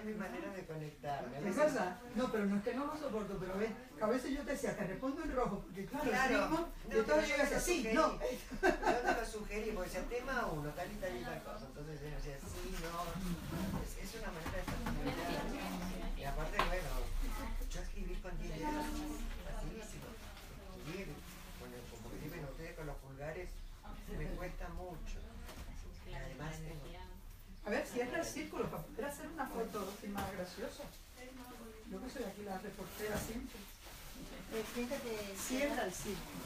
es mi manera de conectarme. ¿Es verdad? No, pero no es que no lo soporto, pero ves, que a veces yo te decía, te respondo en rojo, porque claro, no, y entonces yo decía, sí, no. Yo te lo sugerí, porque decía, tema uno, tal y tal y tal cosa. Entonces yo decía, sí, no, es una manera de estar familiar. Y aparte, bueno, yo escribir con 10 dedos es facilísimo. Escribir, como escriben ustedes con los pulgares, me cuesta mucho. Y además tengo... A ver, cierra el círculo para poder hacer una foto más graciosa. Yo que soy aquí la reportera siempre. Fíjate, Cierra el círculo.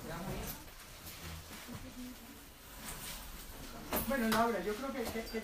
Bueno, Laura, yo creo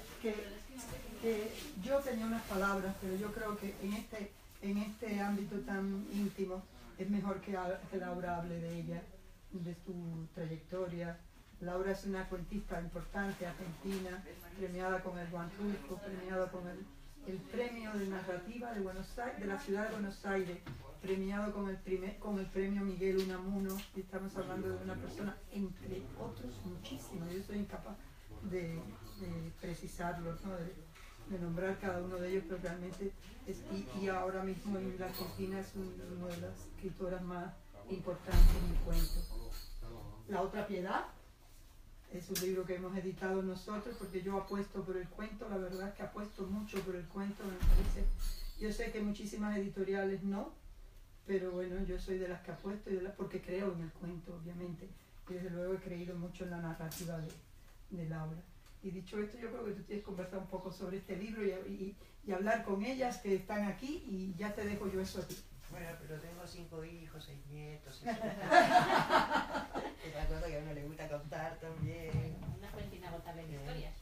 que yo tenía unas palabras, pero yo creo que en este ámbito tan íntimo es mejor que Laura hable de ella, de su trayectoria. Laura es una cuentista importante, argentina, premiada con el Juan Rulfo, premiada con el premio de narrativa de Buenos Aires, de la ciudad de Buenos Aires, premiado con el premio Miguel Unamuno, y estamos hablando de una persona, entre otros muchísimos, yo soy incapaz de precisarlos, ¿no? de nombrar cada uno de ellos, pero realmente y ahora mismo en la Argentina es una de las escritoras más importantes en cuento. La otra piedad es un libro que hemos editado nosotros, porque yo apuesto por el cuento, la verdad es que apuesto mucho por el cuento, me parece. Yo sé que muchísimas editoriales no, pero bueno, yo soy de las que apuesto, porque creo en el cuento, obviamente, y desde luego he creído mucho en la narrativa de Laura. Y dicho esto, yo creo que tú tienes que conversar un poco sobre este libro y hablar con ellas que están aquí, y ya te dejo yo eso a ti. Bueno, pero tengo 5 hijos, 6 nietos, 6 es una cosa que a uno le gusta contar también. Una fuente inagotable de historias.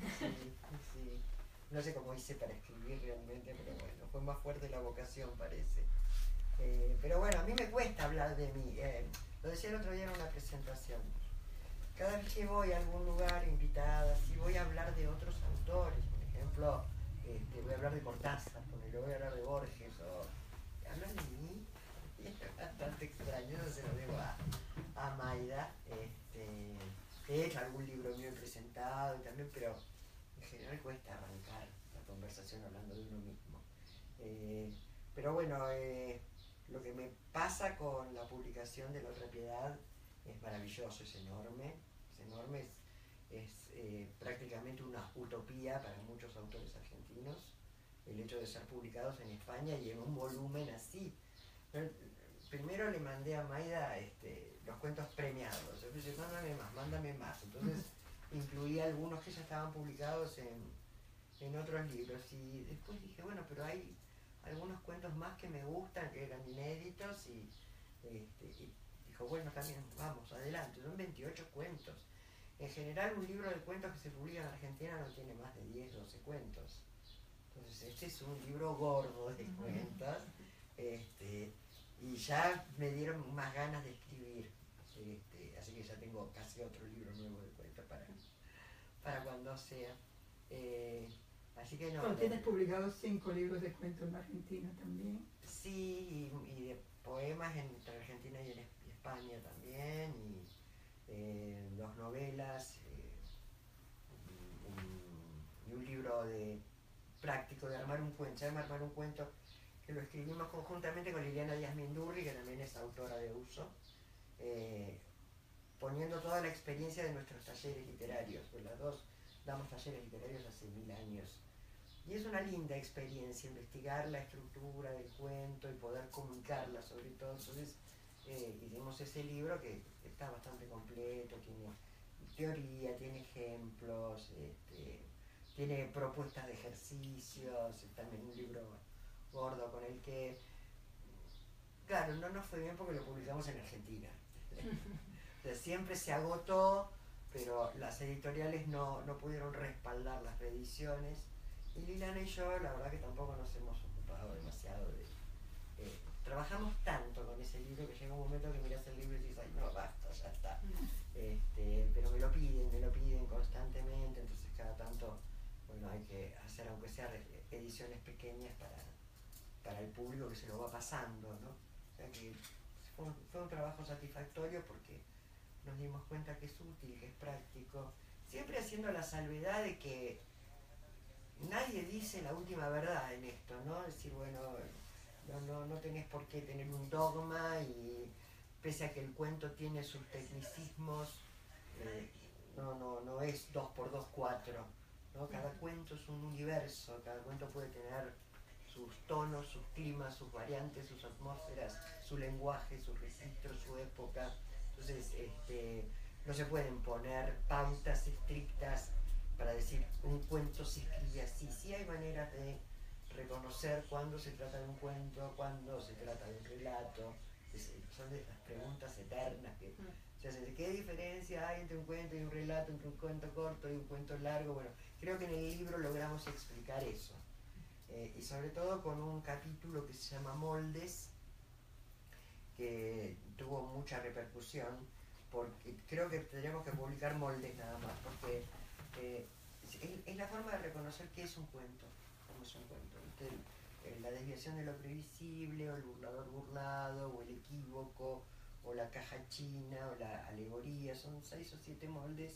Sí. No sé cómo hice para escribir realmente, pero bueno, fue más fuerte la vocación, parece. Pero bueno, a mí me cuesta hablar de mí. Lo decía el otro día en una presentación. Cada vez que voy a algún lugar invitada, sí voy a hablar de otros autores. Por ejemplo, voy a hablar de Cortázar, voy a hablar de Borges, o hablan de mí. Es bastante extraño, eso se lo debo a Maida. He hecho algún libro mío presentado y también, pero en general cuesta arrancar la conversación hablando de uno mismo. Pero bueno, lo que me pasa con la publicación de La Otra Piedad es maravilloso, es enorme, es prácticamente una utopía para muchos autores argentinos, el hecho de ser publicados en España y en un volumen así. Primero le mandé a Maida los cuentos premiados. Yo dije, mándame más. Entonces incluí algunos que ya estaban publicados en otros libros. Y después dije, bueno, pero hay algunos cuentos más que me gustan, que eran inéditos. Y dijo, bueno, también, vamos, adelante. Son 28 cuentos. En general, un libro de cuentos que se publica en Argentina no tiene más de 10, 12 cuentos. Entonces, este es un libro gordo de cuentos. Y ya me dieron más ganas de escribir, así que ya tengo casi otro libro nuevo de cuentos para cuando sea. Así que no. Bueno, tienes publicados 5 libros de cuentos en Argentina también. Sí, y de poemas entre Argentina y España también, y 2 novelas, y un libro práctico de armar un cuento. Se llama Armar un cuento, que lo escribimos conjuntamente con Liliana Díaz Mindurri, que también es autora de Uso, poniendo toda la experiencia de nuestros talleres literarios, pues las dos damos talleres literarios hace 1000 años. Y es una linda experiencia investigar la estructura del cuento y poder comunicarla sobre todo. Entonces hicimos ese libro que está bastante completo, tiene teoría, tiene ejemplos, tiene propuestas de ejercicios, también un libro gordo con el que, claro, no nos fue bien porque lo publicamos en Argentina. O sea, siempre se agotó, pero las editoriales no pudieron respaldar las reediciones, y Liliana y yo la verdad que tampoco nos hemos ocupado demasiado trabajamos tanto con ese libro que llega un momento que miras el libro y dices, ay no, basta, ya está. Pero me lo piden constantemente, entonces cada tanto, bueno, hay que hacer aunque sea ediciones pequeñas para el público que se lo va pasando, ¿no? O sea que fue un trabajo satisfactorio porque nos dimos cuenta que es útil, que es práctico, siempre haciendo la salvedad de que nadie dice la última verdad en esto, ¿no? Es decir, bueno, no tenés por qué tener un dogma y pese a que el cuento tiene sus tecnicismos, no es 2 por 2 4, ¿no? Cada cuento es un universo, cada cuento puede tener sus tonos, sus climas, sus variantes, sus atmósferas, su lenguaje, sus registros, su época. Entonces, no se pueden poner pautas estrictas para decir un cuento se escribe así. Sí hay maneras de reconocer cuándo se trata de un cuento, cuándo se trata de un relato. Son de las preguntas eternas que se hacen. ¿Qué diferencia hay entre un cuento y un relato, entre un cuento corto y un cuento largo? Bueno, creo que en el libro logramos explicar eso. Y sobre todo con un capítulo que se llama Moldes, que tuvo mucha repercusión, porque creo que tendríamos que publicar moldes nada más, porque es la forma de reconocer qué es un cuento, cómo es un cuento. La desviación de lo previsible, o el burlador burlado, o el equívoco, o la caja china, o la alegoría, son 6 o 7 moldes,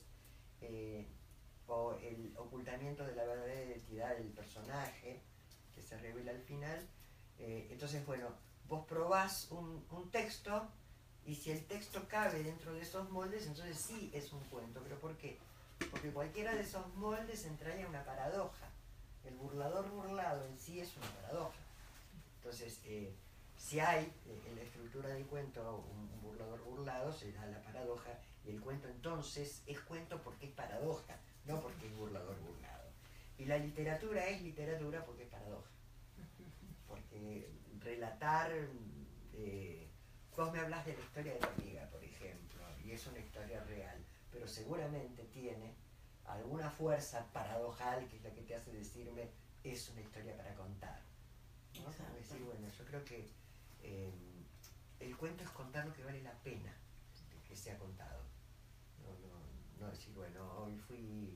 o el ocultamiento de la verdadera identidad del personaje, que se revela al final. Entonces, bueno, vos probás un texto, y si el texto cabe dentro de esos moldes, entonces sí es un cuento. ¿Pero por qué? Porque cualquiera de esos moldes entraña una paradoja. El burlador burlado en sí es una paradoja. Entonces, si hay en la estructura del cuento un burlador burlado, se da la paradoja, y el cuento entonces es cuento porque es paradoja, no porque es burlador burlado. Y la literatura es literatura porque es paradoja. Porque relatar, vos me hablas de la historia de tu amiga, por ejemplo, y es una historia real, pero seguramente tiene alguna fuerza paradojal que es la que te hace decirme es una historia para contar, ¿no? Como decir, bueno, yo creo que el cuento es contar lo que vale la pena que sea contado. No decir, bueno, hoy fui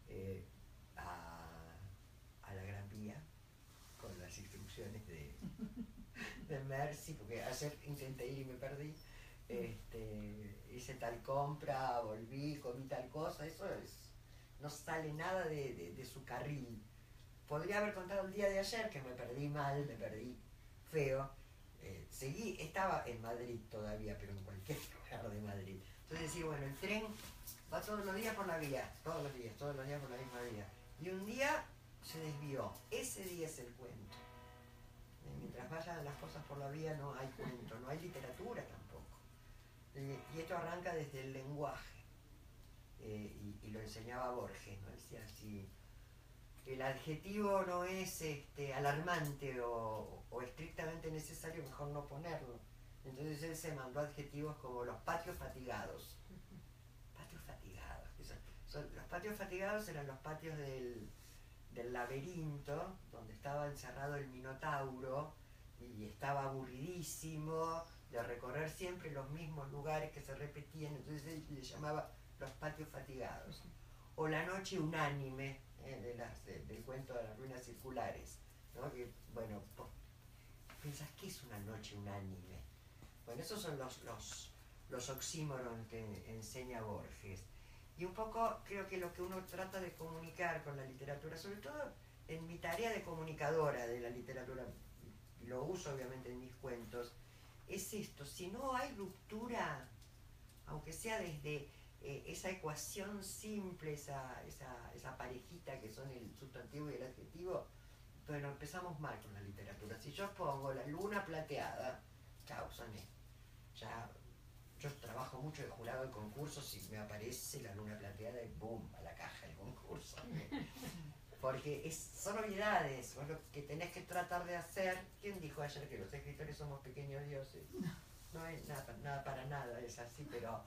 a la Gran Vía con las instrucciones de Mercy, porque ayer intenté ir y me perdí. Hice tal compra, volví, comí tal cosa, eso no sale nada de su carril. Podría haber contado el día de ayer que me perdí mal, me perdí feo. Estaba en Madrid todavía, pero en cualquier lugar de Madrid. Entonces decir, bueno, el tren va todos los días por la vía, todos los días por la misma vía. Y un día se desvió, ese día es el cuento. Mientras vayan las cosas por la vía no hay cuento, no hay literatura tampoco. Y esto arranca desde el lenguaje. Y lo enseñaba Borges, ¿no? Decía, si el adjetivo no es alarmante o estrictamente necesario, mejor no ponerlo. Entonces él se mandó adjetivos como los patios fatigados. Patios fatigados. Los patios fatigados eran los patios del laberinto, donde estaba encerrado el Minotauro, y estaba aburridísimo de recorrer siempre los mismos lugares que se repetían, entonces él le llamaba los patios fatigados. O la noche unánime, del cuento de las ruinas circulares, ¿no? Que, bueno, pensás, ¿qué es una noche unánime? Bueno, esos son los oxímoron que enseña Borges. Y un poco creo que lo que uno trata de comunicar con la literatura, sobre todo en mi tarea de comunicadora de la literatura, y lo uso obviamente en mis cuentos, es esto: si no hay ruptura, aunque sea desde esa ecuación simple, esa parejita que son el sustantivo y el adjetivo, bueno, empezamos mal con la literatura. Si yo pongo la luna plateada, chao, soné. Ya, yo trabajo mucho de jurado de concursos y me aparece la luna plateada y ¡boom! A la caja del concurso. Porque son obviedades, lo que tenés que tratar de hacer. ¿Quién dijo ayer que los escritores somos pequeños dioses? No hay nada para nada, es así, pero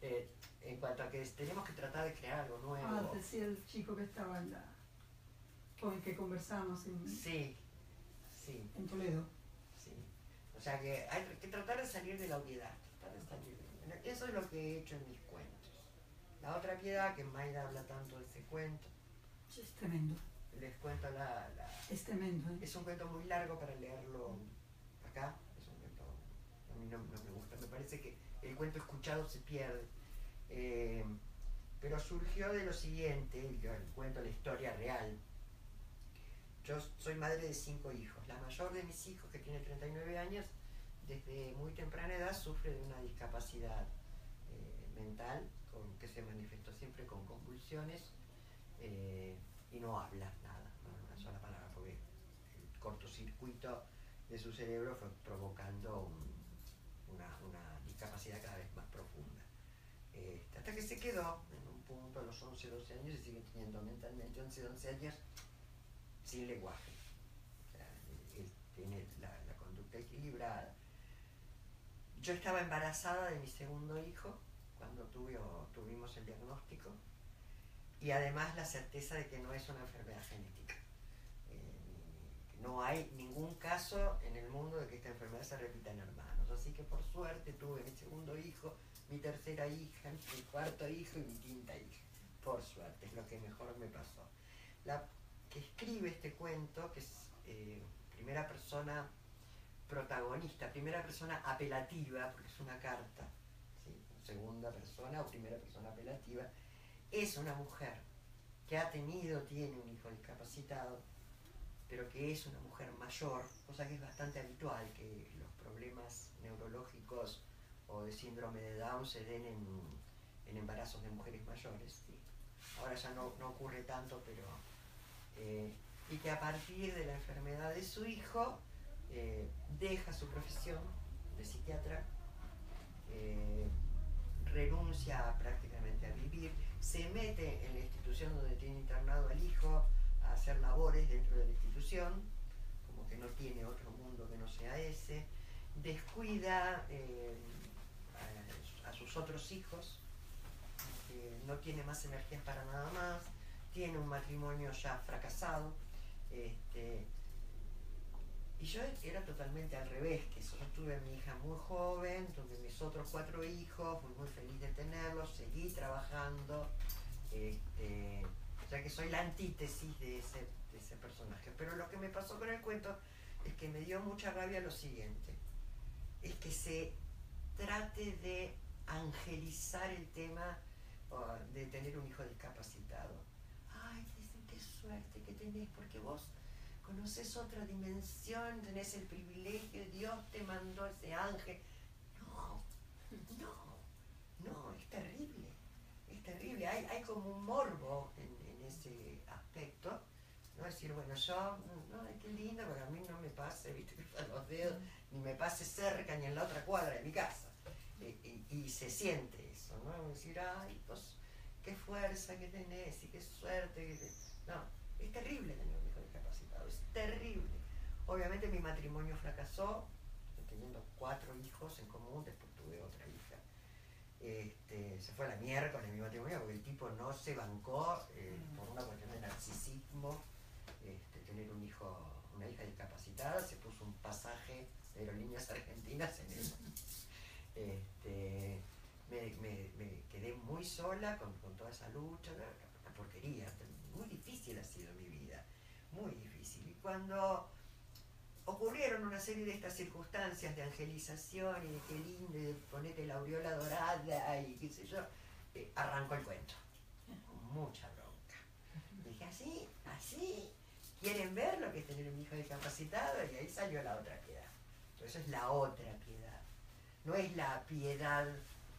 en cuanto a que tenemos que tratar de crear algo nuevo. Decía el chico que estaba con el que conversamos sí. en Toledo. Sí. O sea que hay que tratar de salir de la obviedad. Eso es lo que he hecho en mis cuentos. La otra piedad, que Mayra habla tanto de ese cuento. Es tremendo. Les cuento Es tremendo, ¿eh? Es un cuento muy largo para leerlo acá. Es un cuento, a mí no me gusta. Me parece que el cuento escuchado se pierde. Pero surgió de lo siguiente, el cuento, la historia real. yo soy madre de 5 hijos. La mayor de mis hijos, que tiene 39 años, desde muy temprana edad sufre de una discapacidad mental que se manifestó siempre con convulsiones y no habla nada, no una sola palabra, porque el cortocircuito de su cerebro fue provocando una discapacidad cada vez más profunda. Hasta que se quedó en un punto a los 11, 12 años y sigue teniendo mentalmente 11, 12 años sin lenguaje. O sea, él tiene la conducta equilibrada. Yo estaba embarazada de mi segundo hijo cuando tuvimos el diagnóstico y además la certeza de que no es una enfermedad genética. No hay ningún caso en el mundo de que esta enfermedad se repita en hermanos. Así que por suerte tuve mi segundo hijo, mi tercera hija, mi cuarto hijo y mi quinta hija. Por suerte, es lo que mejor me pasó. La que escribe este cuento, que es primera persona protagonista, primera persona apelativa, porque es una carta, ¿sí? Segunda persona o primera persona apelativa, es una mujer que tiene un hijo discapacitado, pero que es una mujer mayor, cosa que es bastante habitual, que los problemas neurológicos o de síndrome de Down se den en embarazos de mujeres mayores, ¿sí? Ahora ya no ocurre tanto, pero y que a partir de la enfermedad de su hijo deja su profesión de psiquiatra, renuncia prácticamente a vivir, se mete en la institución donde tiene internado al hijo a hacer labores dentro de la institución, como que no tiene otro mundo que no sea ese, descuida a sus otros hijos, no tiene más energías para nada más, tiene un matrimonio ya fracasado, y yo era totalmente al revés, que yo tuve a mi hija muy joven, tuve mis otros 4 hijos, fui muy feliz de tenerlos, seguí trabajando, o sea que soy la antítesis de ese personaje. Pero lo que me pasó con el cuento es que me dio mucha rabia lo siguiente, es que se trate de angelizar el tema de tener un hijo discapacitado. Ay, dicen qué suerte que tenés, porque vos conoces otra dimensión, tenés el privilegio, Dios te mandó ese ángel. No, es terrible, es terrible. Hay como un morbo en ese aspecto, no decir, bueno, yo, no, ay, qué lindo, porque a mí no me pase, viste, cruzar los dedos, ni me pase cerca, ni en la otra cuadra de mi casa. Y se siente eso, ¿no? Decir, ay, pues, qué fuerza que tenés y qué suerte que tenés. No, es terrible tener un hijo discapacitado, es terrible. Obviamente mi matrimonio fracasó, teniendo 4 hijos en común, después tuve otra hija. Se fue a la miércoles mi matrimonio porque el tipo no se bancó por una cuestión de narcisismo, tener una hija discapacitada, se puso un pasaje de Aerolíneas Argentinas en eso. Me quedé muy sola con toda esa lucha, una porquería, muy difícil ha sido mi vida, muy difícil. Y cuando ocurrieron una serie de estas circunstancias de angelización y de qué lindo, y de ponerte la aureola dorada y qué sé yo, arrancó el cuento, con mucha bronca. Dije, así, ¿quieren ver lo que es tener un hijo discapacitado? Y ahí salió la otra piedad. Eso es la otra piedad. No es la piedad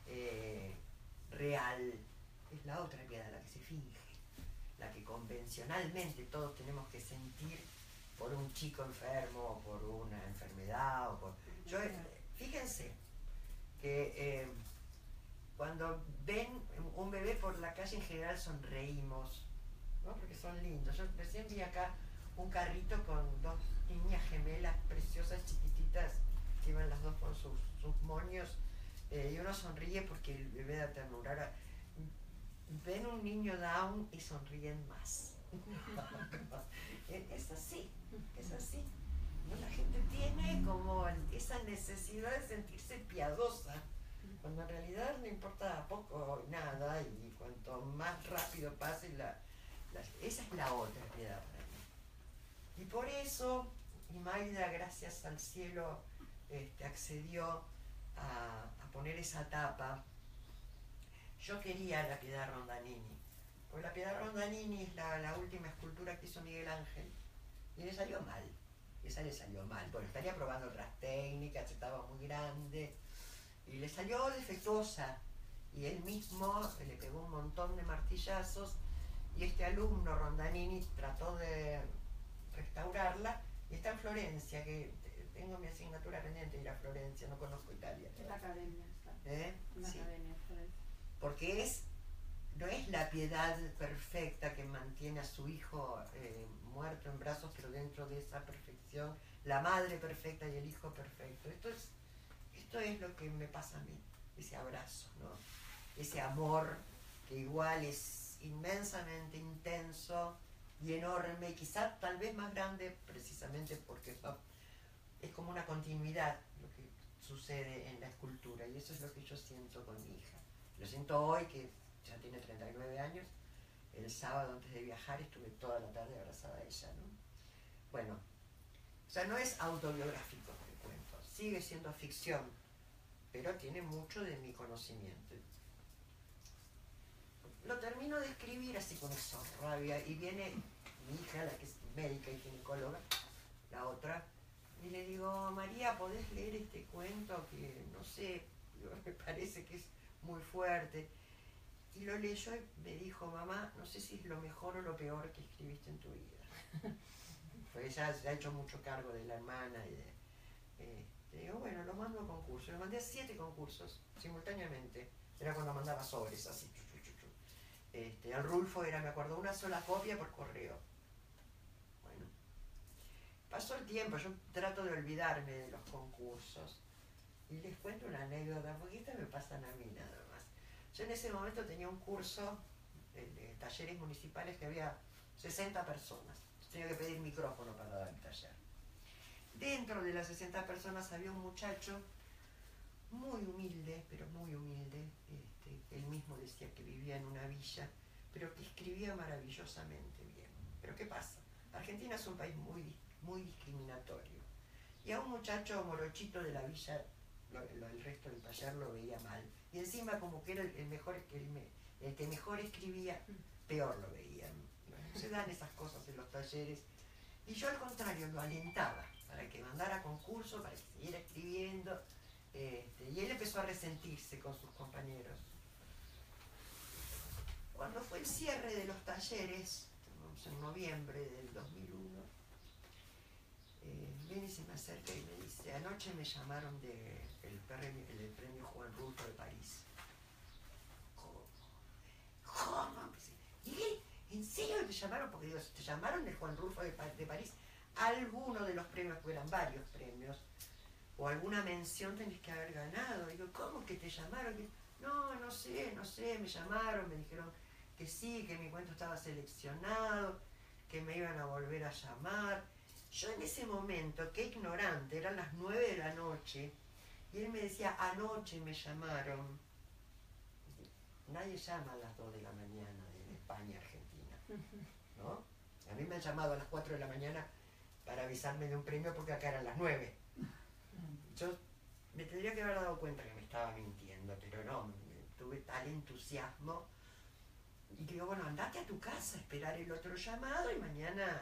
real, es la otra piedad, la que se finge, la que convencionalmente todos tenemos que sentir por un chico enfermo, por una enfermedad, o por... fíjense que cuando ven un bebé por la calle en general sonreímos, ¿no? Porque son lindos. Yo recién vi acá un carrito con 2 niñas gemelas preciosas, chiquititas, que iban las dos con sus moños, y uno sonríe porque el bebé da ternura. Ahora, ven un niño Down y sonríen más. Es así. ¿No? La gente tiene como esa necesidad de sentirse piadosa, cuando en realidad no importa poco o nada, y cuanto más rápido pase, esa es la otra piedad para mí. Y por eso Imelda, gracias al cielo, accedió a poner esa tapa. Yo quería la Piedad Rondanini, porque la Piedad Rondanini es la última escultura que hizo Miguel Ángel, Y le salió mal. Esa le salió mal. Bueno, estaría probando otras técnicas, estaba muy grande. Y le salió defectuosa. Y él mismo le pegó un montón de martillazos. Y este alumno, Rondanini, trató de restaurarla. Y está en Florencia, que tengo mi asignatura pendiente de ir a Florencia, no conozco Italia. En la academia está. ¿Eh? En la Sí. academia, Florencia. Porque no es la piedad perfecta que mantiene a su hijo muerto en brazos, pero dentro de esa perfección, la madre perfecta y el hijo perfecto. Esto es lo que me pasa a mí, ese abrazo, ¿no? Ese amor que igual es inmensamente intenso y enorme, y quizá tal vez más grande precisamente porque es como una continuidad lo que sucede en la escultura, y eso es lo que yo siento con mi hija. Lo siento hoy, que ya tiene 39 años. El sábado antes de viajar estuve toda la tarde abrazada a ella, ¿no? Bueno, o sea, no es autobiográfico el cuento, sigue siendo ficción, pero tiene mucho de mi conocimiento. Lo termino de escribir así con esa rabia, y viene mi hija, la que es médica y ginecóloga, la otra, y le digo, María, ¿podés leer este cuento que, no sé, me parece que es muy fuerte? Y lo leyó y me dijo, mamá, no sé si es lo mejor o lo peor que escribiste en tu vida. Porque ella se ha hecho mucho cargo de la hermana y de... digo, bueno, lo mando a concurso. Lo mandé a 7 concursos simultáneamente. Era cuando mandaba sobres, así. Al Rulfo era, me acuerdo, una sola copia por correo. Bueno, pasó el tiempo, yo trato de olvidarme de los concursos. Y les cuento una anécdota, porque estas me pasan a mí nada más. Yo en ese momento tenía un curso de talleres municipales que había 60 personas. Tenía que pedir micrófono para dar el taller. Dentro de las 60 personas había un muchacho muy humilde, pero muy humilde. Él mismo decía que vivía en una villa, pero que escribía maravillosamente bien. Pero ¿qué pasa? Argentina es un país muy discriminatorio. Y a un muchacho morochito de la villa, el resto del taller lo veía mal. Y encima, como que era el que mejor escribía, peor lo veían. Bueno, se dan esas cosas en los talleres. Y yo al contrario lo alentaba para que mandara concurso, para que siguiera escribiendo. Y él empezó a resentirse con sus compañeros. Cuando fue el cierre de los talleres, en noviembre del 2001, viene y se me acerca y me dice, anoche me llamaron del premio Juan Rulfo de París. ¿Cómo? Dije, ¿en serio te llamaron? Porque digo, te llamaron del Juan Rulfo de París. Alguno de los premios, porque eran varios premios, o alguna mención tenés que haber ganado. Digo, ¿cómo que te llamaron? No sé, me llamaron, me dijeron que sí, que mi cuento estaba seleccionado, que me iban a volver a llamar. Yo en ese momento, qué ignorante, eran las 9 de la noche, y él me decía, anoche me llamaron. Nadie llama a las 2 de la mañana en España, Argentina, ¿no? A mí me han llamado a las 4 de la mañana para avisarme de un premio porque acá eran las 9. Yo me tendría que haber dado cuenta que me estaba mintiendo, pero no, tuve tal entusiasmo. Y digo, bueno, andate a tu casa, esperar el otro llamado y mañana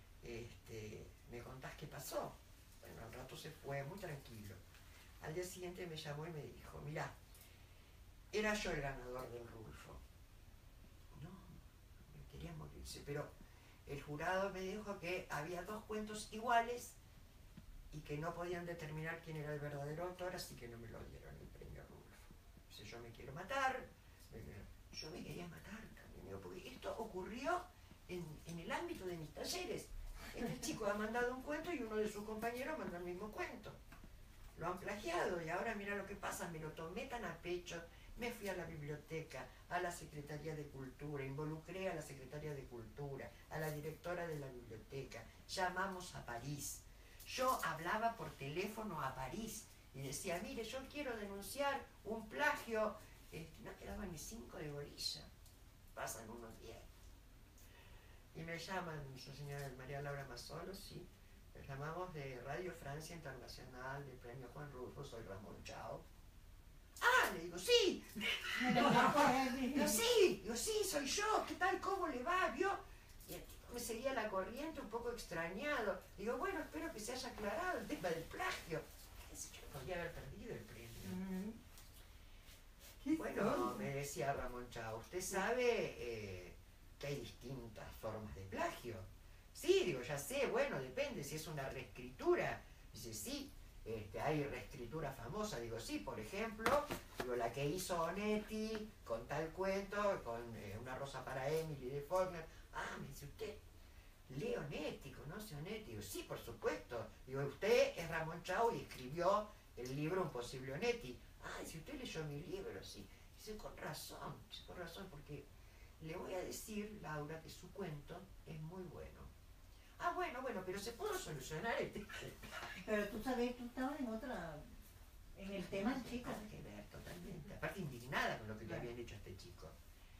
me contás qué pasó. Bueno, al rato se fue, muy tranquilo. Al día siguiente me llamó y me dijo, mirá, era yo el ganador del Rulfo. No, me quería morirse, pero el jurado me dijo que había 2 cuentos iguales y que no podían determinar quién era el verdadero autor, así que no me lo dieron el premio Rulfo. Dice, yo me quiero matar. Yo me quería matar también, porque esto ocurrió en el ámbito de mis talleres. Este chico ha mandado un cuento y uno de sus compañeros mandó el mismo cuento. Lo han plagiado y ahora mira lo que pasa, me lo tomé tan a pecho, me fui a la biblioteca, a la Secretaría de Cultura, involucré a la Secretaría de Cultura, a la directora de la biblioteca, llamamos a París. Yo hablaba por teléfono a París y decía, mire, yo quiero denunciar un plagio. No quedaban ni 5 de bolilla, pasan unos días. Y me llaman, nuestra señora María Laura Mazzolo, sí, les llamamos de Radio Francia Internacional, del Premio Juan Rulfo, soy Ramón Chao. Ah, le digo, sí. Digo, sí, soy yo, ¿qué tal? ¿Cómo le va? ¿Vio? Y el tipo, me seguía la corriente un poco extrañado. Digo, bueno, espero que se haya aclarado el tema del plagio. Yo podría haber perdido el premio. Bueno, me decía Ramón Chao, usted sabe que hay distintas formas de plagio. Sí, digo, ya sé, bueno, depende si es una reescritura. Dice, sí, hay reescritura famosa. Digo, sí, por ejemplo, digo, la que hizo Onetti con tal cuento, con Una rosa para Emily de Faulkner. Ah, me dice usted, lee Onetti, conoce Onetti. Digo, sí, por supuesto. Digo, usted es Ramón Chao y escribió el libro Un posible Onetti. Ah, si usted leyó mi libro, sí. Dice, con razón, porque le voy a decir, Laura, que su cuento es muy bueno. Ah, bueno, pero se pudo solucionar el tema. Pero tú sabes, tú estabas en el tema del chico. Nada que ver, totalmente. Aparte indignada con lo que le habían hecho a este chico.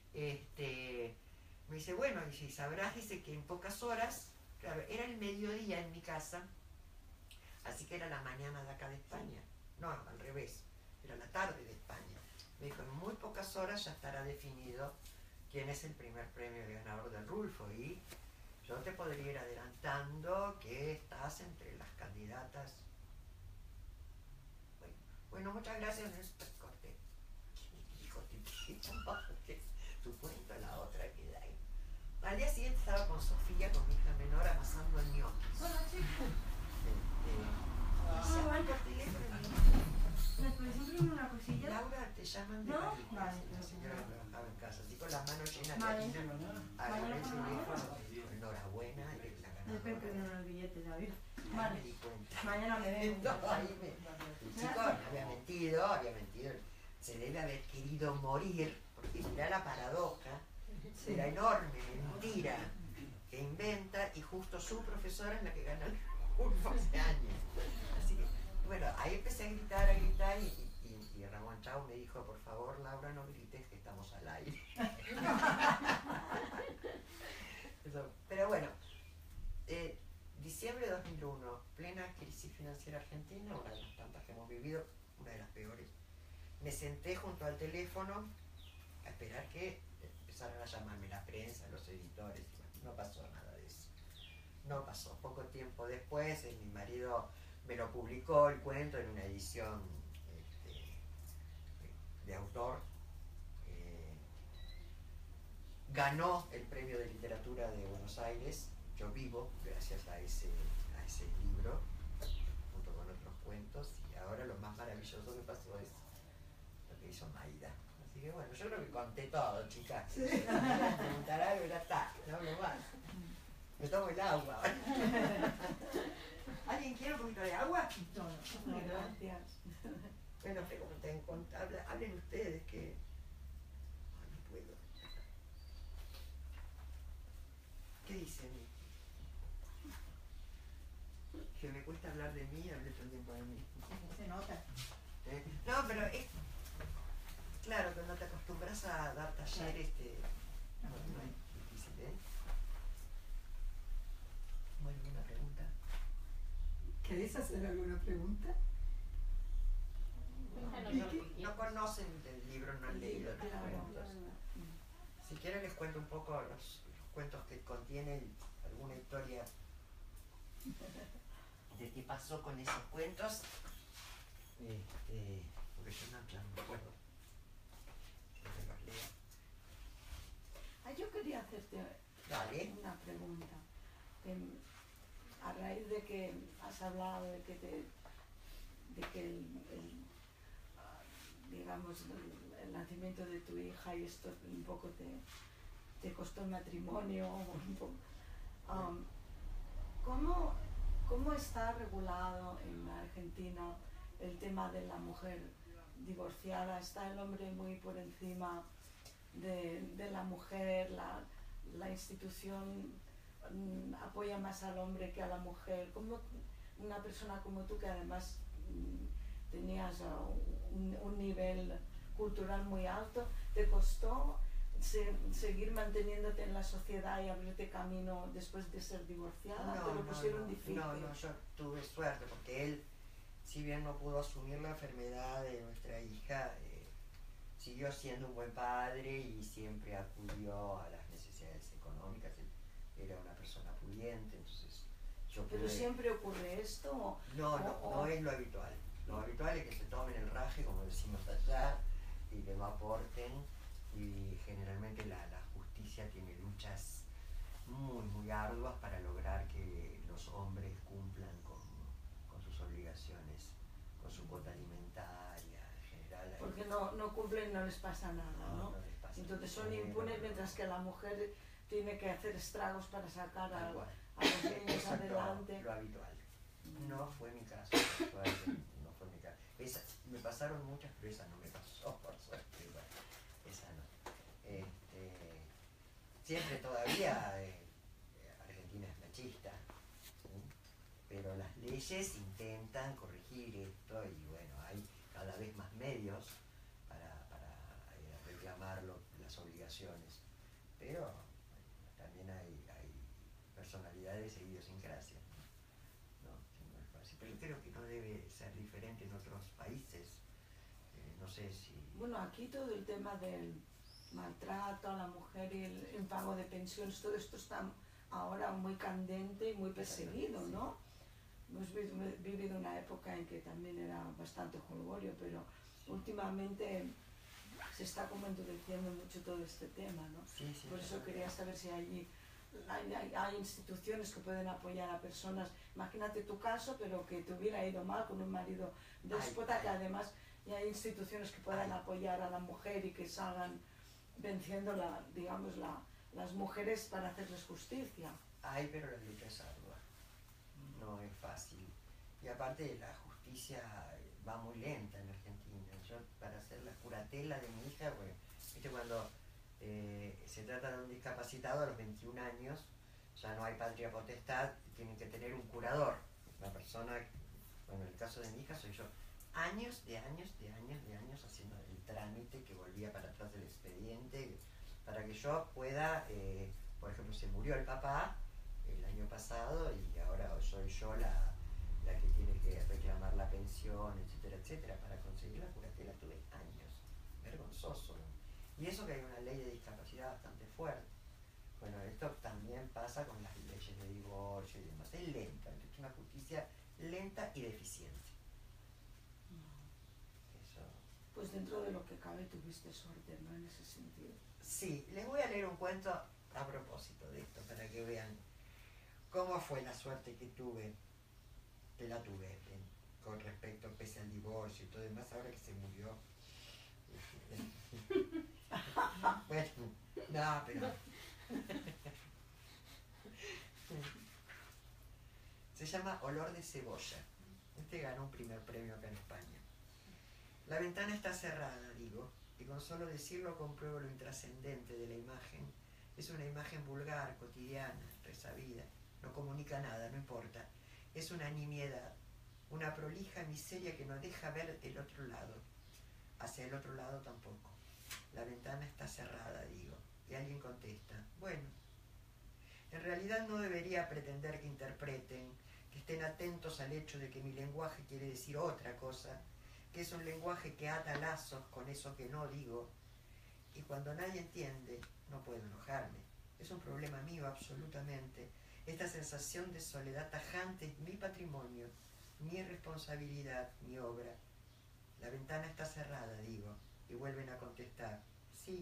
Me dice, bueno, y si sabrás, dice que en pocas horas, claro, era el mediodía en mi casa, así que era la mañana de acá de España. No, al revés, era la tarde de España. Me dijo, en muy pocas horas ya estará definido quién es el primer premio de ganador del Rulfo, y yo te podría ir adelantando que estás entre las candidatas. Bueno, muchas gracias, corté. Hijo, tu cuento, la otra queda ahí. Al día siguiente estaba con Sofía, con mi hija menor, amasando ñoquis. Hola, chicos. Se llaman por teléfono. ¿Me puedes imprimir una cosilla? Laura, te llaman de ¿No? Madrid. Vale. La señora que trabajaba en casa, así con las manos llenas de Vale. harina. Agarré el teléfono, enhorabuena, eres la Después que ganadora. no el billete, ¿sabes? Ahí Vale. me di cuenta. Mañana me ven. No, el chico había mentido, se debe haber querido morir, porque mirá la paradoja, la enorme mentira que inventa, y justo su profesora es la que gana el curso hace años. Así que, bueno, ahí empecé a gritar, y Ramón Chao me dijo, por favor, Laura, no grites que estamos al aire. Pero bueno, diciembre de 2001, plena crisis financiera argentina, una de las tantas que hemos vivido, una de las peores. Me senté junto al teléfono a esperar que empezaran a llamarme la prensa, los editores. No pasó nada de eso. No pasó. Poco tiempo después, mi marido me lo publicó el cuento en una edición de autor. Ganó el premio de literatura de Buenos Aires. Yo vivo gracias a ese libro, junto con otros cuentos, y ahora lo más maravilloso que pasó es lo que hizo Maida. Así que bueno, yo creo que conté todo, chicas. Si me quieran preguntar algo, ya está, no hablo más. Me tomo el agua. ¿Alguien quiere un poquito de agua? No, gracias. Bueno, pregunten, hablen ustedes que... Ay, no puedo. ¿Qué dicen? Que me cuesta hablar de mí, hablé todo el tiempo de mí. Se nota. No, pero es... Claro, cuando te acostumbras a dar talleres, no es difícil, ¿eh? Bueno, ¿alguna pregunta? ¿Queréis hacer alguna pregunta? No conocen del libro, no han leído los cuentos. Si quieren les cuento un poco los cuentos que contienen, alguna historia de qué pasó con esos cuentos. Porque yo ya no me acuerdo. Que los lea. Yo quería hacerte Dale. una pregunta. A raíz de que has hablado de que digamos, el nacimiento de tu hija y esto un poco te costó el matrimonio, un poco. ¿Cómo está regulado en Argentina el tema de la mujer divorciada? ¿Está el hombre muy por encima de la mujer? ¿La institución apoya más al hombre que a la mujer? ¿Cómo una persona como tú, que además tenías un nivel cultural muy alto, te costó seguir manteniéndote en la sociedad y abrirte camino después de ser divorciada? ¿Te lo pusieron difícil? No, yo tuve suerte porque él, si bien no pudo asumir la enfermedad de nuestra hija, siguió siendo un buen padre y siempre acudió a las necesidades económicas. Él era una persona pudiente, entonces yo ¿Pero pude... siempre ocurre esto? No es lo habitual. Lo habitual es que se tomen el raje, como decimos allá, y que no aporten, y generalmente la justicia tiene luchas muy arduas para lograr que los hombres cumplan con sus obligaciones, con su cuota alimentaria, en general. Porque no cumplen, no les pasa nada, ¿no? No les pasa Entonces son nada. impunes, mientras que la mujer tiene que hacer estragos para sacar Tal a cual. los niños Exacto, adelante. lo habitual. No fue mi caso, no fue mi caso. Me pasaron muchas, pero esa no me pasó, por suerte. Bueno, esa no. Siempre todavía Argentina es machista, ¿sí? Pero las leyes intentan corregir esto y bueno, hay cada vez más medios para reclamar las obligaciones. Pero bueno, también hay personalidades e idiosincrasias, ¿no? No es fácil. Pero creo que no debe ser diferente en otros países. No sé si... Bueno, aquí todo el tema del maltrato a la mujer y el pago de pensiones, todo esto está ahora muy candente y muy perseguido, ¿no? Hemos vivido una época en que también era bastante jolgorio, pero últimamente se está como endureciendo mucho todo este tema, ¿no? Sí, Por eso quería saber si allí hay instituciones que pueden apoyar a personas. Imagínate tu caso, pero que te hubiera ido mal con un marido déspota, que además y hay instituciones que puedan apoyar a la mujer y que salgan venciendo las mujeres para hacerles justicia. Hay, pero la lucha es ardua, no es fácil. Y aparte la justicia va muy lenta en Argentina. Yo para hacer la curatela de mi hija, pues, viste cuando se trata de un discapacitado a los 21 años, ya no hay patria potestad, tienen que tener un curador. La persona, bueno, en el caso de mi hija soy yo, años haciendo el trámite que volvía para atrás del expediente para que yo pueda, por ejemplo, se murió el papá el año pasado y ahora soy yo la que tiene que reclamar la pensión, etcétera, para conseguir la curatela tuve años, vergonzoso, ¿no? Y eso que hay una ley de discapacidad bastante fuerte. Bueno, esto también pasa con las leyes de divorcio y demás, es lenta, es una justicia lenta y deficiente. Pues dentro de lo que cabe tuviste suerte, ¿no? En ese sentido. Sí, les voy a leer un cuento a propósito de esto, para que vean cómo fue la suerte que la tuve con respecto, pese al divorcio y todo demás, ahora que se murió. Bueno, no, pero... Se llama Olor de cebolla. Este ganó un primer premio acá en España. La ventana está cerrada, digo, y con solo decirlo compruebo lo intrascendente de la imagen. Es una imagen vulgar, cotidiana, resabida, no comunica nada, no importa. Es una nimiedad, una prolija miseria que no deja ver el otro lado. Hacia el otro lado tampoco. La ventana está cerrada, digo, y alguien contesta, bueno. En realidad no debería pretender que interpreten, que estén atentos al hecho de que mi lenguaje quiere decir otra cosa, que es un lenguaje que ata lazos con eso que no digo, y cuando nadie entiende, no puedo enojarme. Es un problema mío absolutamente. Esta sensación de soledad tajante es mi patrimonio, mi responsabilidad, mi obra. La ventana está cerrada, digo, y vuelven a contestar, sí.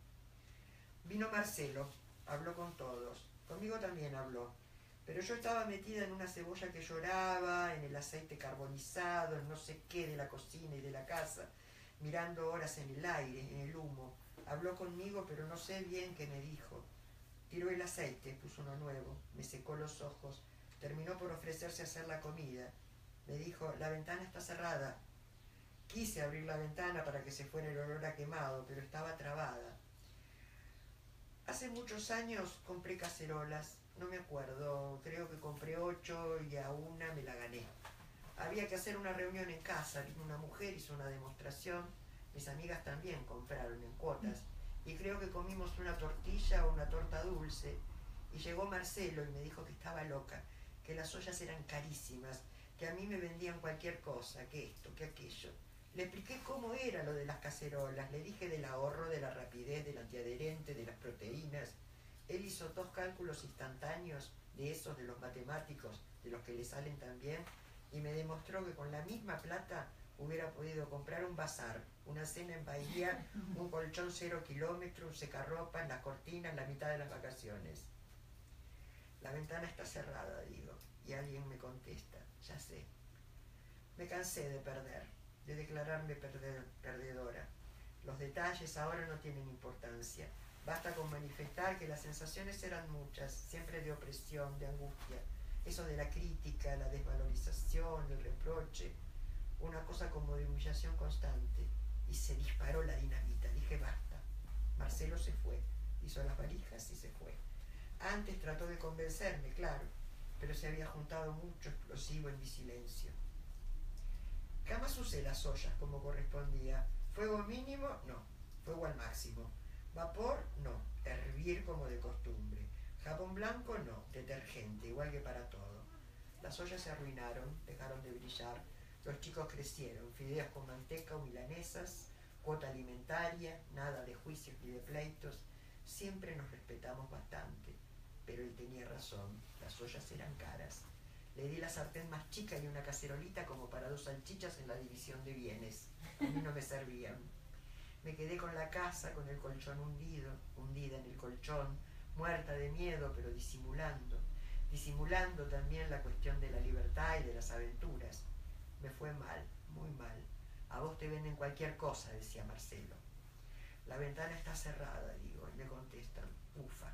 Vino Marcelo, habló con todos, conmigo también habló. Pero yo estaba metida en una cebolla que lloraba, en el aceite carbonizado, en no sé qué de la cocina y de la casa, mirando horas en el aire, en el humo. Habló conmigo, pero no sé bien qué me dijo. Tiró el aceite, puso uno nuevo, me secó los ojos, terminó por ofrecerse a hacer la comida. Me dijo, la ventana está cerrada. Quise abrir la ventana para que se fuera el olor a quemado, pero estaba trabada. Hace muchos años compré cacerolas. No me acuerdo, creo que compré 8 y a una me la gané. Había que hacer una reunión en casa, vino una mujer, hizo una demostración, mis amigas también compraron en cuotas, y creo que comimos una tortilla o una torta dulce, y llegó Marcelo y me dijo que estaba loca, que las ollas eran carísimas, que a mí me vendían cualquier cosa, que esto, que aquello. Le expliqué cómo era lo de las cacerolas, le dije del ahorro, de la rapidez, del antiadherente, de las proteínas. Él hizo 2 cálculos instantáneos de esos de los matemáticos, de los que le salen tan bien, y me demostró que con la misma plata hubiera podido comprar un bazar, una cena en Bahía, un colchón 0 kilómetros, un secarropas, las cortinas, la mitad de las vacaciones. La ventana está cerrada, digo, y alguien me contesta, ya sé. Me cansé de perder, de declararme perdedora. Los detalles ahora no tienen importancia. Basta con manifestar que las sensaciones eran muchas, siempre de opresión, de angustia. Eso de la crítica, la desvalorización, el reproche, una cosa como de humillación constante. Y se disparó la dinamita. Dije, basta. Marcelo se fue, hizo las valijas y se fue. Antes trató de convencerme, claro, pero se había juntado mucho explosivo en mi silencio. Jamás usé las ollas como correspondía. Fuego mínimo, no. Fuego al máximo. Vapor, no. Hervir como de costumbre. Jabón blanco, no. Detergente, igual que para todo. Las ollas se arruinaron, dejaron de brillar. Los chicos crecieron. Fideos con manteca o milanesas. Cuota alimentaria. Nada de juicios ni de pleitos. Siempre nos respetamos bastante. Pero él tenía razón. Las ollas eran caras. Le di la sartén más chica y una cacerolita como para 2 salchichas en la división de bienes. A mí no me servían. Me quedé con la casa, con el colchón hundido, hundida en el colchón, muerta de miedo, pero disimulando. Disimulando también la cuestión de la libertad y de las aventuras. Me fue mal, muy mal. A vos te venden cualquier cosa, decía Marcelo. La ventana está cerrada, digo, y me contestan, ufa.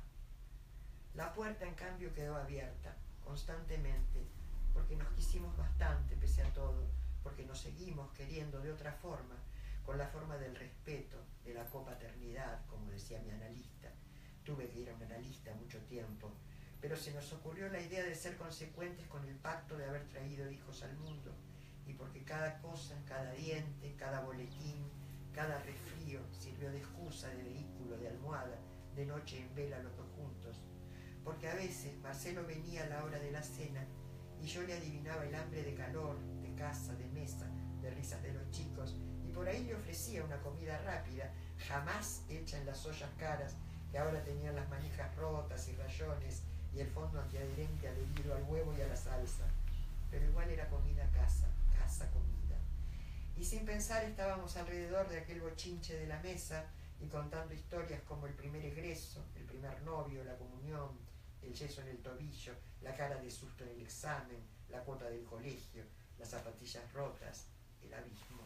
La puerta, en cambio, quedó abierta, constantemente, porque nos quisimos bastante, pese a todo, porque nos seguimos queriendo de otra forma, con la forma del respeto, de la copaternidad, como decía mi analista. Tuve que ir a un analista mucho tiempo, pero se nos ocurrió la idea de ser consecuentes con el pacto de haber traído hijos al mundo, y porque cada cosa, cada diente, cada boletín, cada resfrío sirvió de excusa, de vehículo, de almohada, de noche en vela los dos juntos. Porque a veces Marcelo venía a la hora de la cena y yo le adivinaba el hambre de calor, de casa, de mesa, de risas de los chicos, y por ahí le ofrecía una comida rápida, jamás hecha en las ollas caras, que ahora tenían las manijas rotas y rayones y el fondo antiadherente adherido al huevo y a la salsa. Pero igual era comida casa, casa comida. Y sin pensar estábamos alrededor de aquel bochinche de la mesa y contando historias como el primer egreso, el primer novio, la comunión, el yeso en el tobillo, la cara de susto en el examen, la cuota del colegio, las zapatillas rotas, el abismo.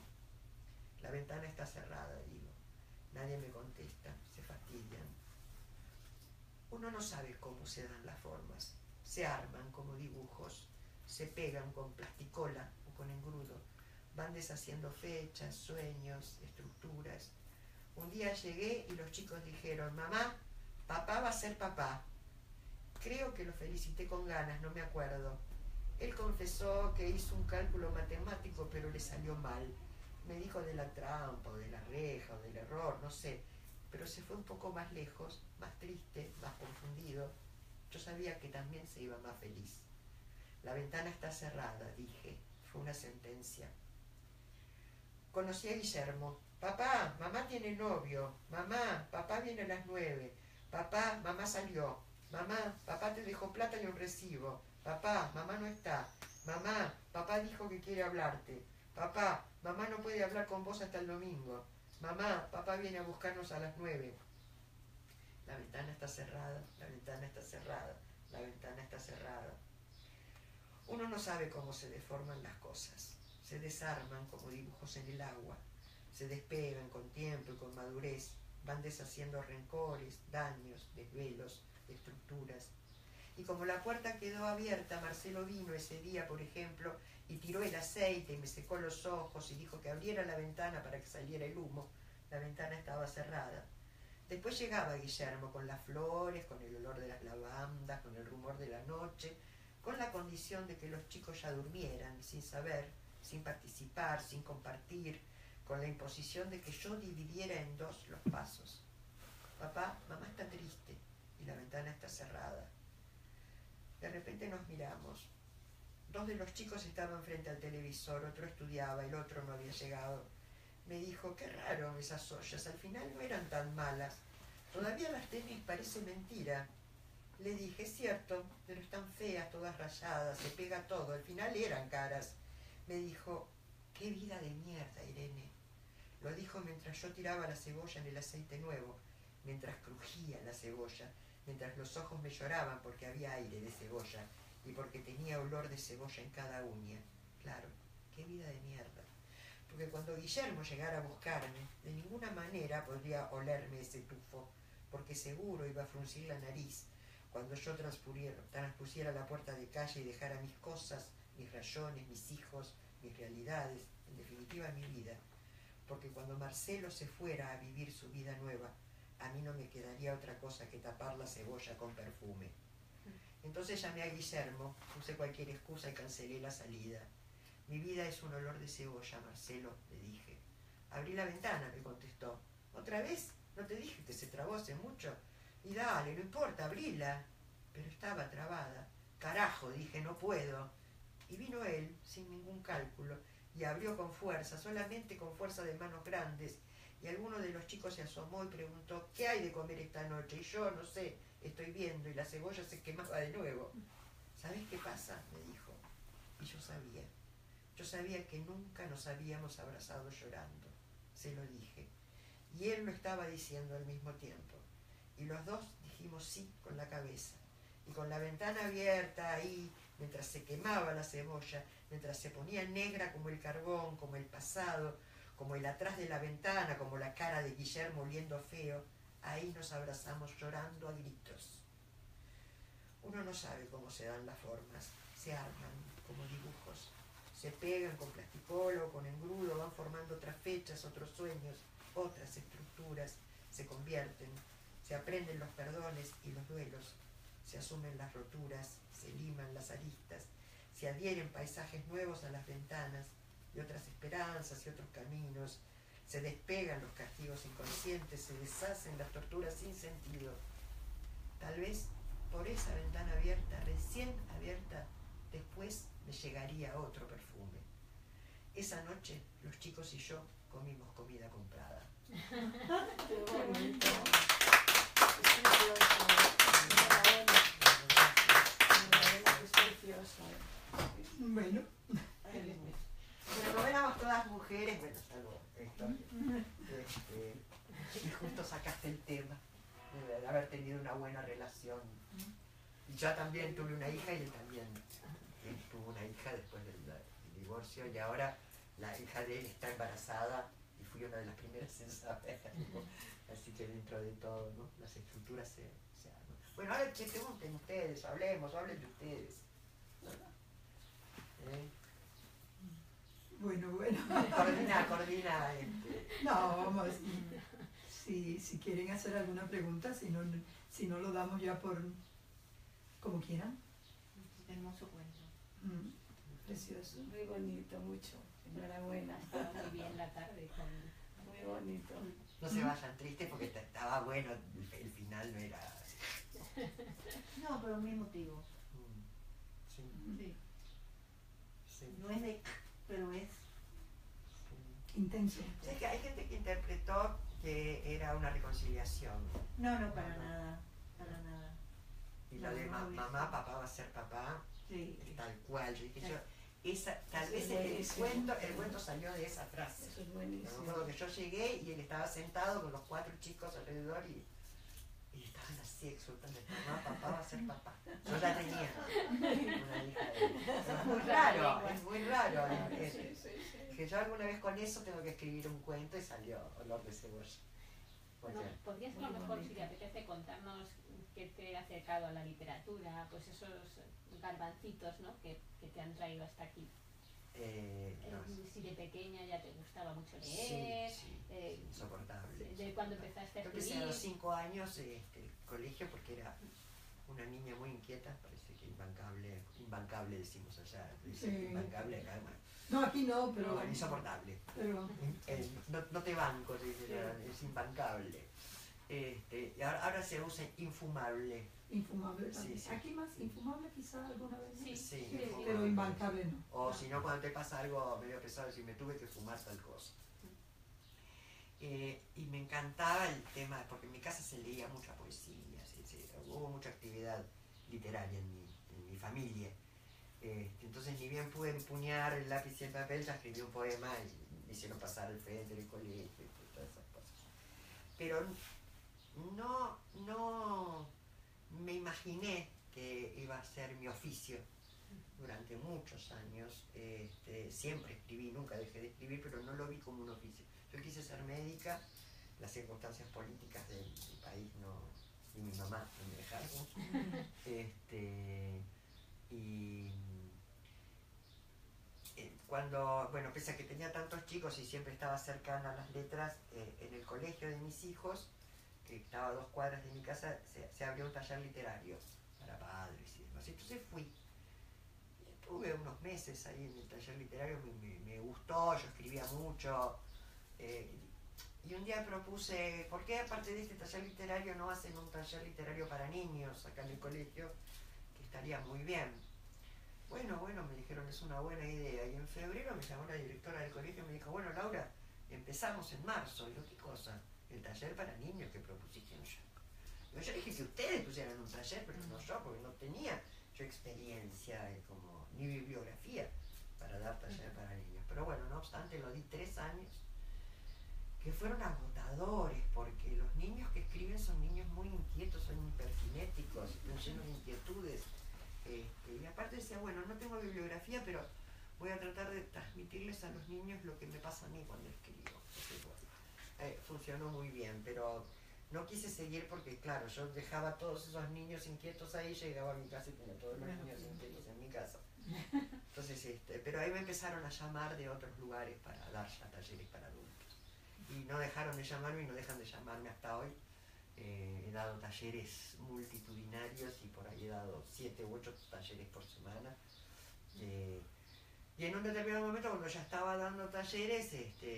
La ventana está cerrada, digo. Nadie me contesta, se fastidian. Uno no sabe cómo se dan las formas. Se arman como dibujos, se pegan con plasticola o con engrudo, van deshaciendo fechas, sueños, estructuras. Un día llegué y los chicos dijeron, mamá, papá va a ser papá. Creo que lo felicité con ganas, no me acuerdo. Él confesó que hizo un cálculo matemático, pero le salió mal. Me dijo de la trampa, o de la reja, o del error, no sé. Pero se fue un poco más lejos, más triste, más confundido. Yo sabía que también se iba más feliz. La ventana está cerrada, dije. Fue una sentencia. Conocí a Guillermo. Papá, mamá tiene novio. Mamá, papá viene a las 9. Papá, mamá salió. Mamá, papá te dejó plata y un recibo. Papá, mamá no está. Mamá, papá dijo que quiere hablarte. Papá, mamá no puede hablar con vos hasta el domingo. Mamá, papá viene a buscarnos a las 9. La ventana está cerrada, la ventana está cerrada, la ventana está cerrada. Uno no sabe cómo se deforman las cosas. Se desarman como dibujos en el agua. Se despegan con tiempo y con madurez. Van deshaciendo rencores, daños, desvelos, estructuras. Y como la puerta quedó abierta, Marcelo vino ese día, por ejemplo, y tiró el aceite y me secó los ojos y dijo que abriera la ventana para que saliera el humo. La ventana estaba cerrada. Después llegaba Guillermo con las flores, con el olor de las lavandas, con el rumor de la noche, con la condición de que los chicos ya durmieran, sin saber, sin participar, sin compartir, con la imposición de que yo dividiera en 2 los pasos. Papá, mamá está triste y la ventana está cerrada. De repente nos miramos. 2 de los chicos estaban frente al televisor, otro estudiaba, el otro no había llegado. Me dijo, qué raro esas ollas, al final no eran tan malas. Todavía las tenés, parece mentira. Le dije, es cierto, pero están feas, todas rayadas, se pega todo. Al final eran caras. Me dijo, qué vida de mierda, Irene. Lo dijo mientras yo tiraba la cebolla en el aceite nuevo, mientras crujía la cebolla, mientras los ojos me lloraban porque había aire de cebolla y porque tenía olor de cebolla en cada uña. Claro, qué vida de mierda. Porque cuando Guillermo llegara a buscarme, de ninguna manera podría olerme ese tufo, porque seguro iba a fruncir la nariz cuando yo transpusiera la puerta de calle y dejara mis cosas, mis rayones, mis hijos, mis realidades, en definitiva mi vida. Porque cuando Marcelo se fuera a vivir su vida nueva, a mí no me quedaría otra cosa que tapar la cebolla con perfume. Entonces llamé a Guillermo, puse cualquier excusa y cancelé la salida. Mi vida es un olor de cebolla, Marcelo, le dije. Abrí la ventana, me contestó. ¿Otra vez? ¿No te dije que se trabó hace mucho? Y dale, no importa, abrila. Pero estaba trabada. Carajo, dije, no puedo. Y vino él, sin ningún cálculo, y abrió con fuerza, solamente con fuerza de manos grandes, y alguno de los chicos se asomó y preguntó, ¿qué hay de comer esta noche? Y yo, no sé, estoy viendo, y la cebolla se quemaba de nuevo. ¿Sabés qué pasa? Me dijo. Y yo sabía. Yo sabía que nunca nos habíamos abrazado llorando. Se lo dije. Y él lo estaba diciendo al mismo tiempo. Y los dos dijimos sí con la cabeza. Y con la ventana abierta ahí, mientras se quemaba la cebolla, mientras se ponía negra como el carbón, como el pasado, como el atrás de la ventana, como la cara de Guillermo oliendo feo, ahí nos abrazamos llorando a gritos. Uno no sabe cómo se dan las formas, se arman como dibujos, se pegan con plasticolo, con engrudo, van formando otras fechas, otros sueños, otras estructuras, se convierten, se aprenden los perdones y los duelos, se asumen las roturas, se liman las aristas, se adhieren paisajes nuevos a las ventanas y otras esperanzas y otros caminos, se despegan los castigos inconscientes, se deshacen las torturas sin sentido. Tal vez por esa ventana abierta, recién abierta, después me llegaría otro perfume. Esa noche los chicos y yo comimos comida comprada. Qué bonito. Es precioso. Enhorabuena, es precioso. Bueno, Pero como éramos todas mujeres, bueno, salvo esto, y justo sacaste el tema de haber tenido una buena relación. Y yo también tuve una hija y él también tuvo una hija después del divorcio, y ahora la hija de él está embarazada y fui una de las primeras en saberlo. Así que dentro de todo, ¿no?, las estructuras se arman. Bueno, ahora que pregunten ustedes, hablen de ustedes. bueno. Coordina. No, vamos, si quieren hacer alguna pregunta, si no lo damos ya por como quieran. Hermoso cuento. Precioso. Muy bonito, mucho. Enhorabuena. Estaba muy bien la tarde con... Muy bonito. No se vayan tristes porque estaba bueno, el final no era... No, pero muy emotivo. Sí, Sí. sí. No es de... pero es... Intenso. Sí, que hay gente que interpretó que era una reconciliación. No, para nada. Para nada. Y lo de mamá, papá va a ser papá, Sí. tal cual. Yo dije, tal Eso vez es el buenísimo. cuento salió de esa frase. Eso es Me buenísimo. acuerdo que yo llegué y él estaba sentado con los 4 chicos alrededor y estaban así exultando, mamá, papá va a ser papá. Yo ya tenía una hija de él. Es muy raro, es muy raro. Sí, sí, sí. Que yo alguna vez con eso tengo que escribir un cuento y salió Olor de Cebolla. Bueno, Porque, podrías a lo mejor, si te apetece, contarnos qué te ha acercado a la literatura, pues esos garbancitos, ¿no?, que te han traído hasta aquí. no, Si de pequeña ya te gustaba mucho leer, sí, insoportable. de cuando empezaste a Yo empecé a los escribir. 5 años el colegio porque era una niña muy inquieta, parece que imbancable decimos allá, Sí. imbancable acá, bueno. No, aquí no, pero... No, insoportable. pero No te banco, es imbancable. Y ahora se usa infumable. infumable Sí, también. sí. Aquí más infumable quizá alguna vez. Sí. Sí, Pero imbancable no. O si no, cuando te pasa algo medio pesado, si me tuve que fumar tal cosa. Y me encantaba el tema, porque en mi casa se leía mucha poesía, hubo mucha actividad literaria en mi familia. Entonces ni bien pude empuñar el lápiz y el papel, ya escribí un poema y me hicieron pasar al frente del colegio y todas esas cosas. Pero no me imaginé que iba a ser mi oficio durante muchos años. Siempre escribí, nunca dejé de escribir, pero no lo vi como un oficio. Yo quise ser médica, las circunstancias políticas del país y mi mamá no me dejaron. Cuando, bueno, pese a que tenía tantos chicos y siempre estaba cercana a las letras, en el colegio de mis hijos, que estaba a 2 cuadras de mi casa, se abrió un taller literario para padres y demás. Entonces fui. Estuve unos meses ahí en el taller literario, me gustó, yo escribía mucho. Y un día propuse, ¿por qué aparte de este taller literario no hacen un taller literario para niños acá en el colegio? Que estaría muy bien. Bueno, me dijeron, es una buena idea. Y en febrero me llamó la directora del colegio y me dijo, bueno, Laura, empezamos en marzo. Y yo, ¿qué cosa? El taller para niños que propusieron yo. Yo dije que ustedes pusieran un taller, pero no yo, porque no tenía yo experiencia ni bibliografía para dar taller para niños. Pero bueno, no obstante, lo di 3 años, que fueron agotadores, porque los niños que escriben son niños muy inquietos, son hiperkinéticos, están llenos de inquietudes. Y aparte decía, bueno, no tengo bibliografía, pero voy a tratar de transmitirles a los niños lo que me pasa a mí cuando escribo. Entonces, bueno, funcionó muy bien, pero no quise seguir porque, claro, yo dejaba a todos esos niños inquietos ahí, llegaba a mi casa y tenía todos los niños inquietos en mi casa. Entonces, pero ahí me empezaron a llamar de otros lugares para dar ya talleres para adultos. Y no dejaron de llamarme y no dejan de llamarme hasta hoy. He dado talleres multitudinarios y por ahí he dado 7 u 8 talleres por semana. Y en un determinado momento, cuando ya estaba dando talleres,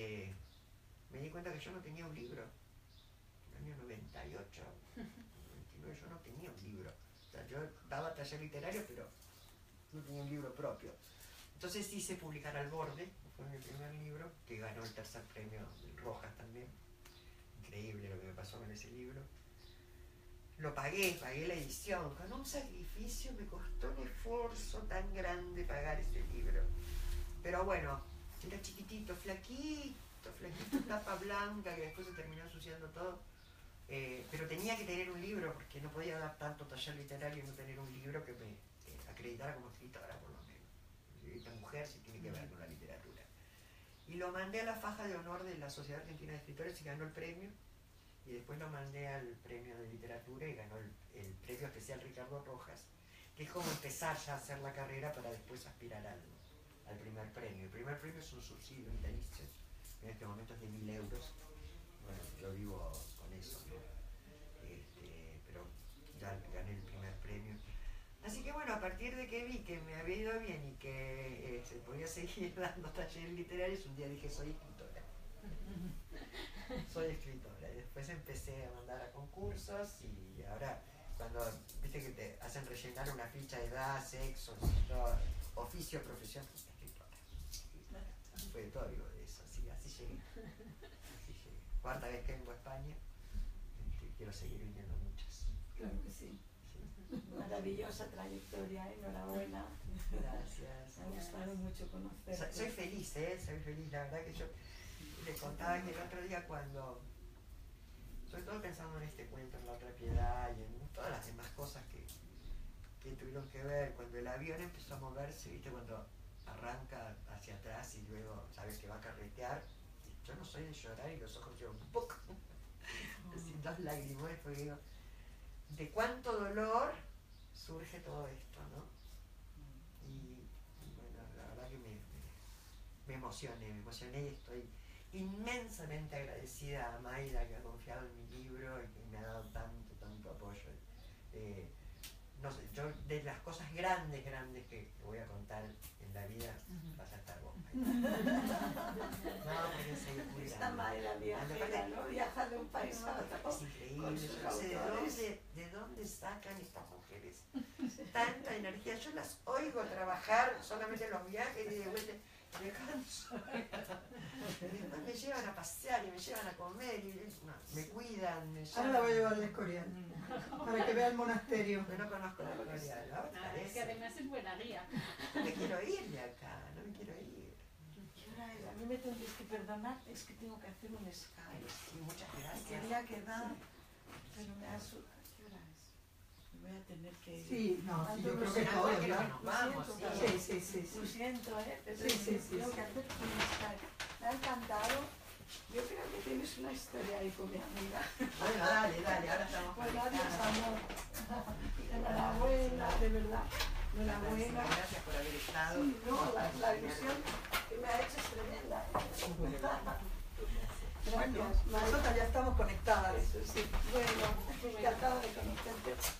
me di cuenta que yo no tenía un libro. En el año 98, 99, yo no tenía un libro. O sea, yo daba taller literario, pero no tenía un libro propio. Entonces hice publicar Al Borde, fue mi primer libro, que ganó el 3er premio del Rojas también. Increíble lo que me pasó con ese libro. Lo pagué la edición, con un sacrificio, me costó un esfuerzo tan grande pagar ese libro. Pero bueno, era chiquitito, flaquito, tapa blanca, que después se terminó ensuciando todo. Pero tenía que tener un libro, porque no podía dar tanto taller literario y no tener un libro que me acreditara como escritora, por lo menos. Esta mujer sí tiene que ver con la literatura. Y lo mandé a la faja de honor de la Sociedad Argentina de Escritores y ganó el premio. Y después lo mandé al premio de literatura y ganó el premio especial Ricardo Rojas, que es como empezar ya a hacer la carrera para después aspirar al primer premio. El primer premio es un subsidio vitalicio, en este momento es de 1.000 euros. Bueno, yo vivo con eso, ¿no? Pero ya gané el primer premio. Así que bueno, a partir de que vi que me había ido bien y que podía seguir dando talleres literarios, un día dije, soy escritora. Soy escritora. Y después empecé a mandar a concursos y ahora, cuando viste que te hacen rellenar una ficha de edad, sexo, todo, oficio, profesión, escritora. Fue todo algo de eso, así llegué. Cuarta vez que vengo a España, quiero seguir viniendo muchas. Claro que sí. Maravillosa trayectoria, enhorabuena. Gracias. Me ha gustado mucho conocerte. Soy feliz, soy feliz. La verdad que yo le contaba que el otro día cuando, sobre todo pensando en este cuento, en La otra piedad y en todas las demás cosas que tuvieron que ver, cuando el avión empezó a moverse, viste, cuando arranca hacia atrás y luego sabes que va a carretear, yo no soy de llorar y los ojos llevan un poco, así 2 lágrimas, porque digo, de cuánto dolor surge todo esto, ¿no? Y bueno, la verdad que me emocioné y estoy inmensamente agradecida a Mayra, que ha confiado en mi libro y que me ha dado tanto apoyo. No sé, yo de las cosas grandes que voy a contar en la vida, vas a estar vos, Mayra. No, porque es muy Esta Mayra viajera, ¿no? Viaja de un país a otro. Es increíble, yo no sé de dónde sacan estas mujeres tanta energía. Yo las oigo trabajar solamente en los viajes y de vuelta me canso. después me llevan a pasear y me llevan a comer y me cuidan, me Ahora la voy a llevar llaman. al Escorial, para que vea el monasterio. Yo no conozco la Escorial, ¿no? Nada, es que además es buena guía. No me quiero ir de acá, no me quiero ir. ¿Qué hora es? A mí me tendréis que perdonar, es que tengo que hacer un Skype. Sí, muchas Me gracias. quería quedar, pero me ha ¿qué hora es? Me voy a tener que ir. Sí, no, sí, yo creo que Será todo, porque ¿verdad? nos vamos, Lo sí. siento, Sí, sí, sí, Lo sí. siento, pero Sí, sí, sí, tengo sí. que hacer un Skype. Me ha encantado. Yo creo que tienes una historia ahí con mi amiga. Bueno, dale, dale, ahora estamos Pues adiós, conectados. amor. Enhorabuena, de verdad. Enhorabuena. Gracias por haber estado. Sí, no, la ilusión que me ha hecho es tremenda. Bueno, Gracias. nosotras ya estamos conectadas. Eso sí. Bueno, encantada de conocerte.